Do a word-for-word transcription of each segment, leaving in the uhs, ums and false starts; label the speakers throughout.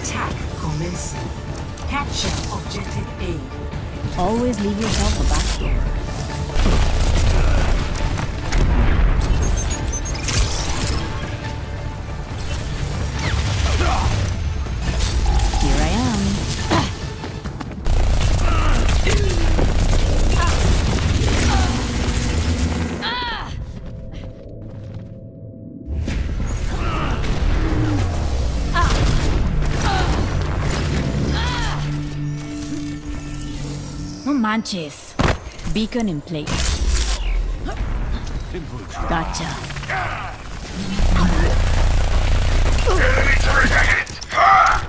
Speaker 1: Attack commencing. Capture objective A.
Speaker 2: Always leave yourself a back here. Here I am. No manches. Beacon in place. Gotcha.
Speaker 3: Enemy turret ahead! Ha!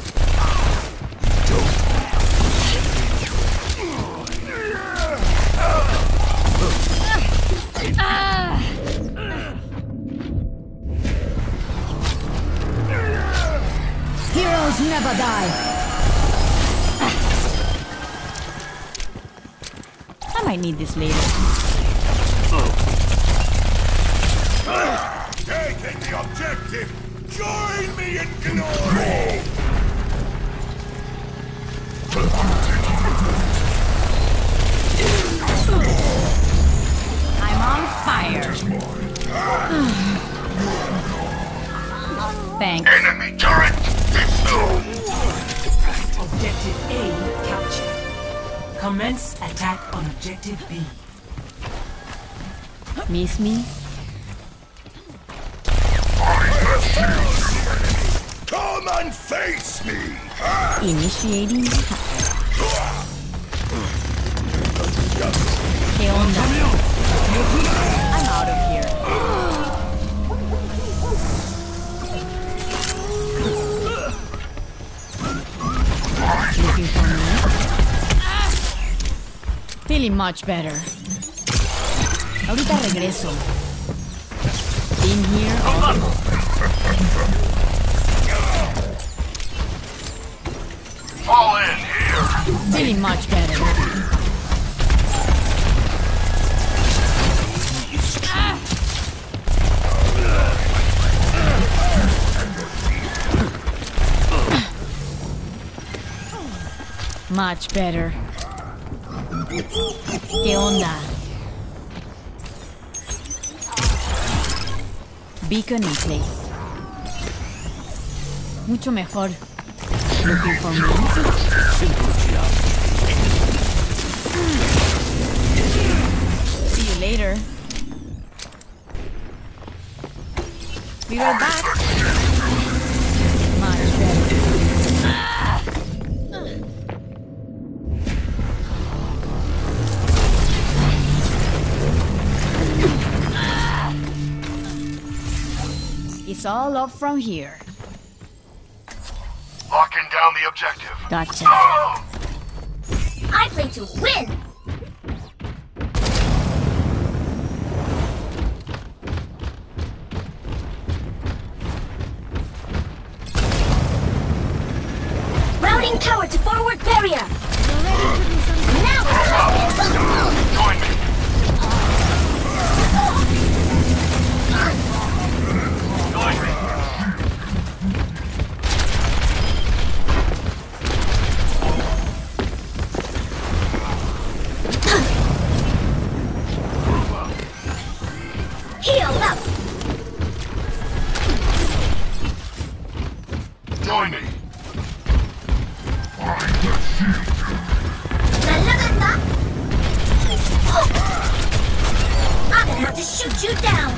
Speaker 2: Heroes never die. I might need this later.
Speaker 3: Taking the objective! Join me in glory!
Speaker 2: I'm on fire. Thanks.
Speaker 3: Enemy turret destroyed!
Speaker 1: Objective A captured. Commence attack on objective B.
Speaker 2: Miss me?
Speaker 3: Come and face me! Ha!
Speaker 2: Initiating. ¿Qué onda? I'm out of here. Looking for me? Feeling much better. Ahorita regreso. Been here all the
Speaker 3: Fall in here!
Speaker 2: Feeling much better. Much better. ¿Qué onda? Beacon in place. Mucho mejor. Looking for me? See you later. Be right back. Much better. It's all up from here.
Speaker 3: Locking down the objective.
Speaker 2: Gotcha.
Speaker 3: Oh!
Speaker 4: I play to win! Routing tower to forward barrier! Now!
Speaker 3: Join me! Join me!
Speaker 4: Heal up!
Speaker 3: Join me!
Speaker 4: 날라간다! I'm gonna have to shoot you down!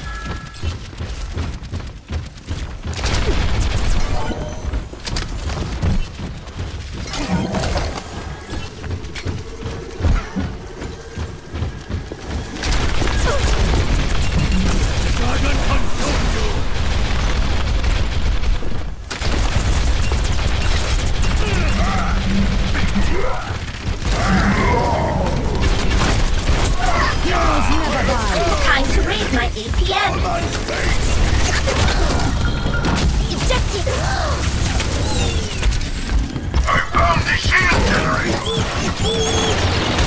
Speaker 4: Time to raise my A P M! Ejected!
Speaker 3: I found the shield generator!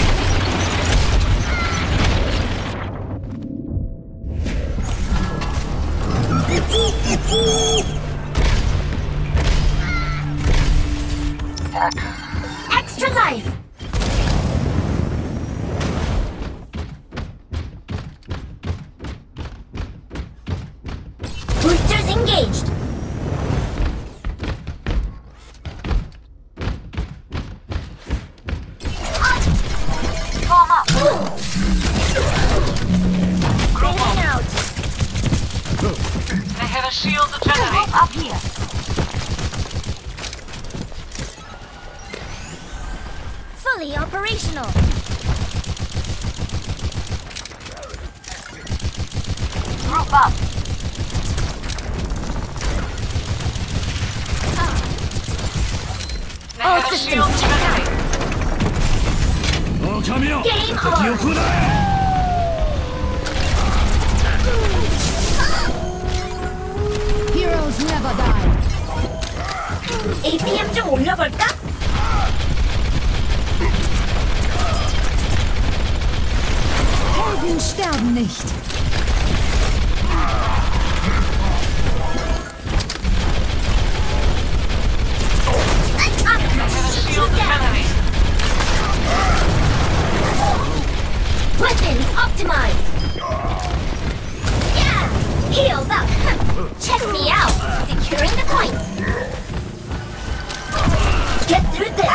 Speaker 4: Extra life! Boosters engaged!
Speaker 2: Form up.
Speaker 4: Bailing out!
Speaker 2: They have a shield generator up here.
Speaker 4: Fully operational!
Speaker 2: Group up. They
Speaker 4: All
Speaker 2: have a
Speaker 4: systems
Speaker 2: shield
Speaker 4: checked
Speaker 2: generator.
Speaker 4: Game on!
Speaker 5: Heroes never die.
Speaker 4: 에이피엠 좀 올려볼까?
Speaker 5: Helden sterben nicht.
Speaker 4: I'm gonna shoot you
Speaker 2: Shield
Speaker 4: down!
Speaker 2: generator.
Speaker 4: Weapons optimized! Yeah! Healed up! Check me out! Securing the point! Get through this!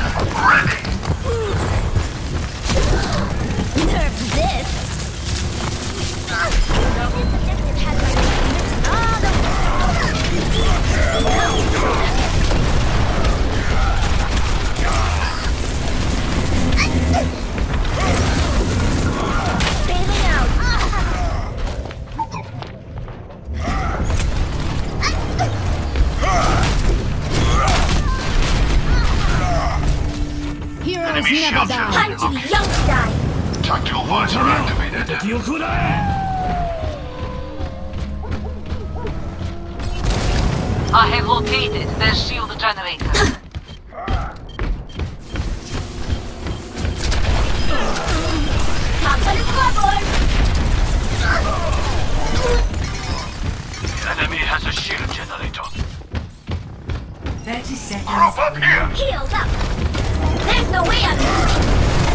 Speaker 4: Nerf this! This objective has my name written all over! Bailing out!
Speaker 5: Heroes never die.
Speaker 4: Time to be young to die!
Speaker 3: Tactical visor activated.
Speaker 2: I have located their shield generator.
Speaker 4: Top on the scoreboard!
Speaker 3: The enemy has a shield generator.
Speaker 1: thirty seconds.
Speaker 3: Group up here.
Speaker 4: Healed up! There's no way I'm losing!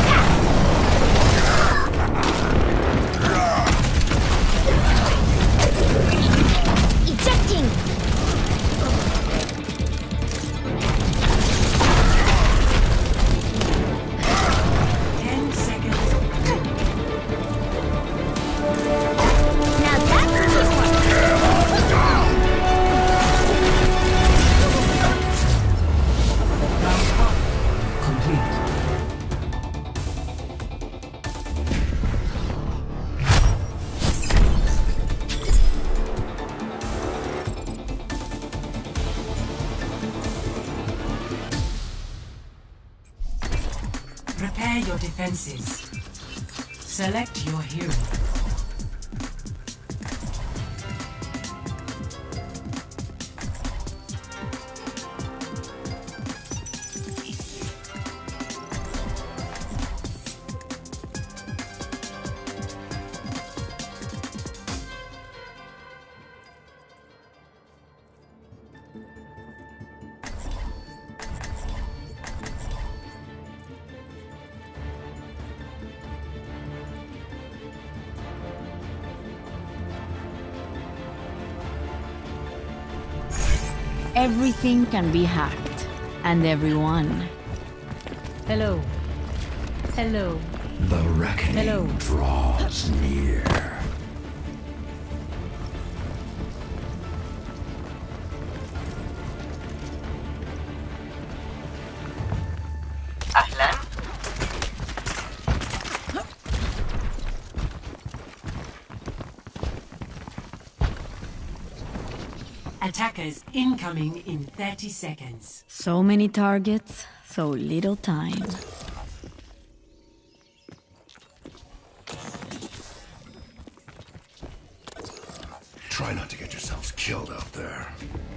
Speaker 4: Ejecting!
Speaker 1: ten seconds.
Speaker 4: Now that's teamwork!
Speaker 1: Complete. Prepare your defenses. Select your hero.
Speaker 5: Everything can be hacked. And everyone. Hello. Hello.
Speaker 3: The reckoning
Speaker 5: Hello.
Speaker 3: draws near.
Speaker 2: أهلا.
Speaker 1: Attackers incoming in thirty seconds.
Speaker 5: So many targets, so little time.
Speaker 3: Try not to get yourselves killed out there.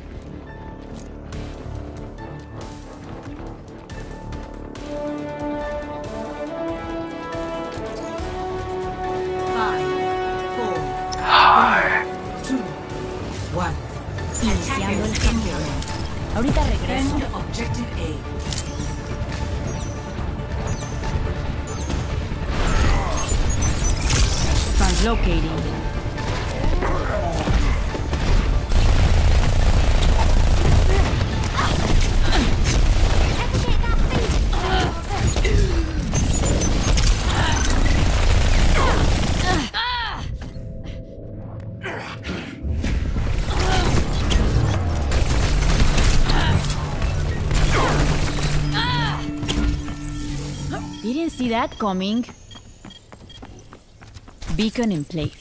Speaker 1: Five, four,
Speaker 3: Hi.
Speaker 1: two, one.
Speaker 5: Iniciando el
Speaker 1: Attackers
Speaker 5: cambio.
Speaker 1: incoming.
Speaker 5: Ahorita
Speaker 1: Defend objective A.
Speaker 5: Translocating. Didn't see that coming. Beacon in place.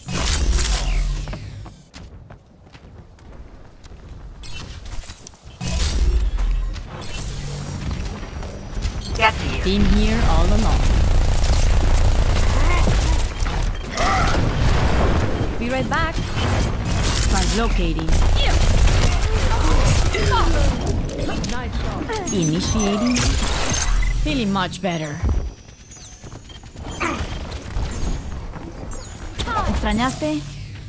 Speaker 2: Get here.
Speaker 5: Been here all along. Be right back. Translocating. Initiating. Feeling much better. ¿Extrañaste?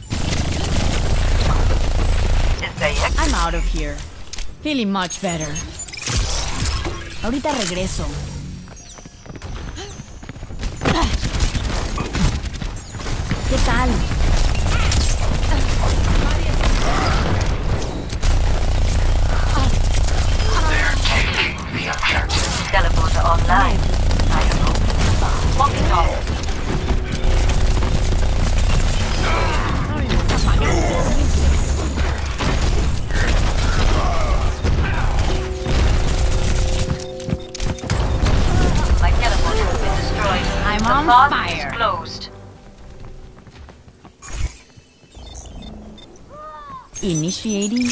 Speaker 5: I'm out of here. Feeling much better. Ahorita regreso. ¿Qué tal?
Speaker 2: Teleporter online. I hope. Walking off. My teleporter has been destroyed.
Speaker 5: I'm
Speaker 2: the
Speaker 5: on
Speaker 2: pod
Speaker 5: fire.
Speaker 2: Is closed.
Speaker 5: Initiating.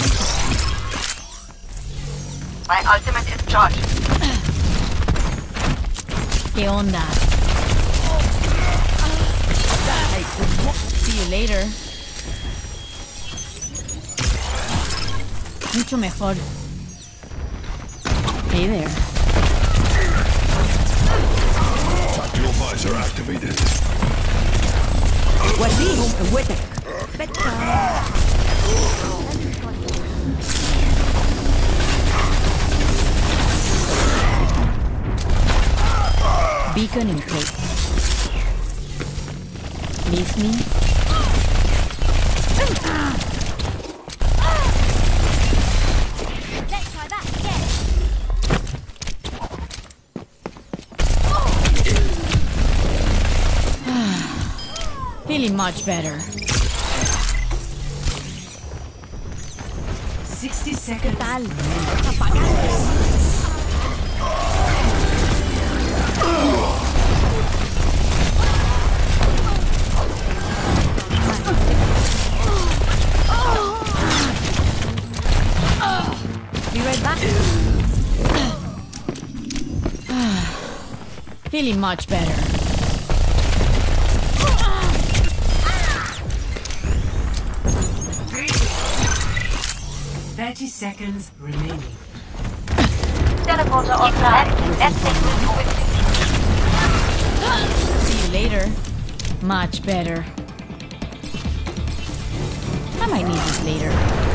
Speaker 2: My ultimate is charged.
Speaker 5: ¿Qué onda? See you later. Mucho mejor. Hey there.
Speaker 3: Tactical visor activated.
Speaker 5: وديهم قوتك. Beacon in place. Miss me?
Speaker 4: Let's try that again.
Speaker 5: Feeling much better.
Speaker 1: sixty seconds.
Speaker 5: Tal. Be right back. Feeling much better.
Speaker 1: thirty seconds remaining.
Speaker 2: Teleporter online. Let's take this with
Speaker 5: See you later. Much better. I might need this later.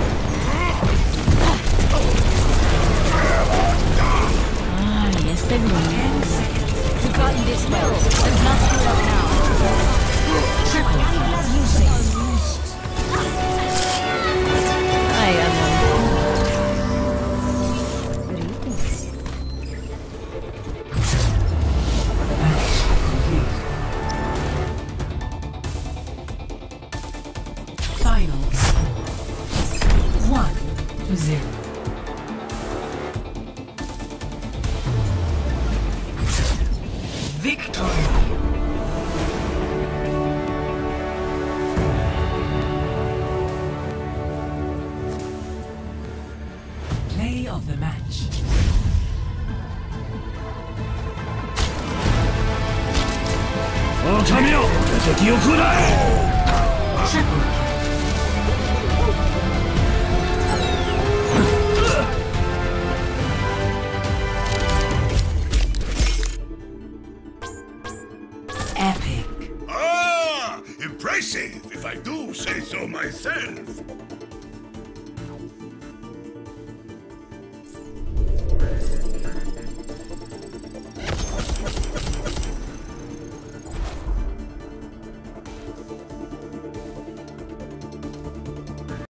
Speaker 5: Ah, yes, the room. We've gotten this well. Let's not screw it up now. I am.
Speaker 1: Finals. One to zero. Victory. Play of the match. Triple. Epic.
Speaker 3: Ah! Impressive, if I do say so myself.